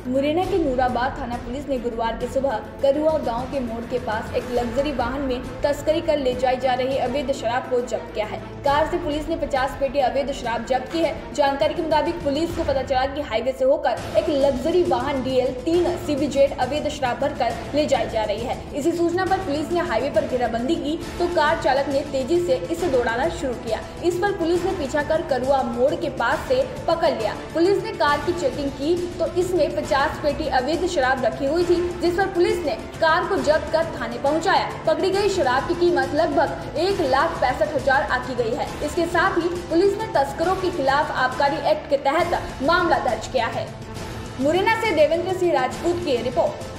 मुरैना के नूराबाद थाना पुलिस ने गुरुवार की सुबह करुआ गांव के मोड़ के पास एक लग्जरी वाहन में तस्करी कर ले जाई जा रही अवैध शराब को जब्त किया है। कार से पुलिस ने 50 पेटी अवैध शराब जब्त की है। जानकारी के मुताबिक पुलिस को पता चला कि हाईवे से होकर एक लग्जरी वाहन DL 3 CB-Z अवैध शराब भरकर ले जाई जा रही है। इसी सूचना पर पुलिस ने हाईवे पर घेराबंदी की तो कार चालक ने तेजी से इसे दौड़ाना शुरू किया। इस पर पुलिस ने पीछा कर करुआ मोड़ के पास से पकड़ लिया। पुलिस ने कार की चेकिंग की तो इसमें 50 पेटी अवैध शराब रखी हुई थी, जिस पर पुलिस ने कार को जब्त कर थाने पहुंचाया। पकड़ी गई शराब की कीमत लगभग 1,65,000 आकी गई है। इसके साथ ही पुलिस ने तस्करों के खिलाफ आबकारी एक्ट के तहत मामला दर्ज किया है। मुरैना से देवेंद्र सिंह राजपूत की रिपोर्ट।